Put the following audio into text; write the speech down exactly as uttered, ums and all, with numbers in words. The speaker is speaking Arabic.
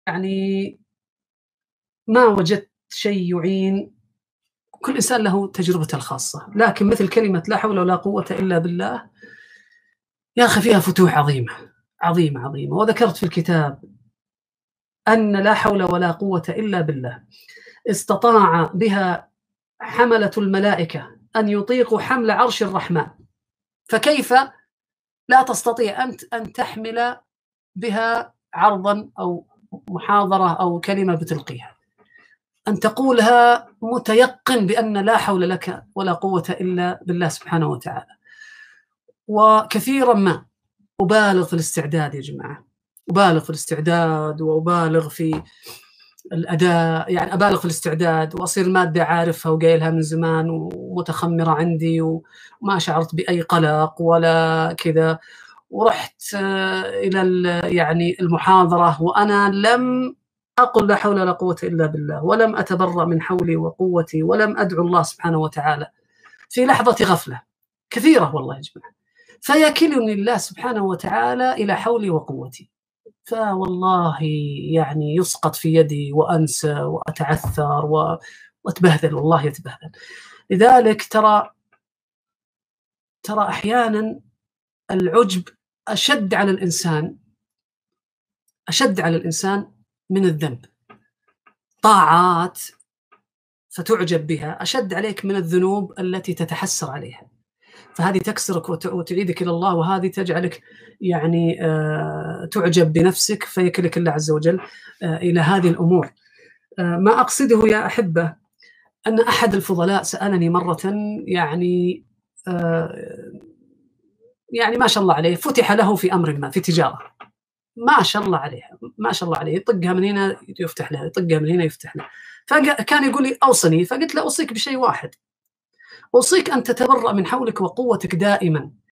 يعني ما وجدت شيء يُعين. كل إنسان له تجربته الخاصة، لكن مثل كلمة لا حول ولا قوة إلا بالله، يا أخي فيها فتوح عظيمة، عظيمة، عظيمة. وذكرت في الكتاب أن لا حول ولا قوة إلا بالله استطاع بها حملة الملائكة أن يطيقوا حمل عرش الرحمن، فكيف لا تستطيع أنت أن تحمل بها عرضًا أو محاضرة أو كلمة بتلقيها، أن تقولها متيقن بأن لا حول لك ولا قوة إلا بالله سبحانه وتعالى. وكثيرًا ما أبالغ في الاستعداد يا جماعة، أبالغ في الاستعداد وأبالغ في الأداء، يعني أبالغ في الاستعداد وأصير المادة عارفها وقايلها من زمان ومتخمرة عندي وما شعرت بأي قلق ولا كذا، ورُحت إلى ال يعني المحاضرة وأنا لم أقل لا حول ولا قوة إلا بالله، ولم أتبرأ من حولي وقوتي، ولم أدعو الله سبحانه وتعالى في لحظة غفلة كثيرة والله يا جماعة، فيكلني الله سبحانه وتعالى إلى حولي وقوتي، فوالله يعني يسقط في يدي وأنسى وأتعثر و وأتبهدل، والله أتبهدل. لذلك ترى ترى أحيانًا العُجب أشد على الإنسان أشد على الإنسان من الذنب. طاعات فتُعجب بها أشد عليك من الذنوب التي تتحسر عليها، فهذه تكسرك وت وتعيدك إلى الله، وهذه تجعلك يعني آآ تُعجب بنفسك، فيكلك الله عز وجل آآ إلى هذه الأمور. آآ ما أقصده يا أحبة أن أحد الفضلاء سألني مرةً يعني آآ يعني ما شاء الله عليه فتح له في أمرٍ ما، في تجارة، ما شاء الله عليه، ما شاء الله عليه، يطقها من هنا يفتح له، يطقها من هنا يفتح له. فق كان يقول لي أوصني، فقلت له أوصيك بشيء واحد، أوصيك أن تتبرأ من حولك وقوتك دائمًا.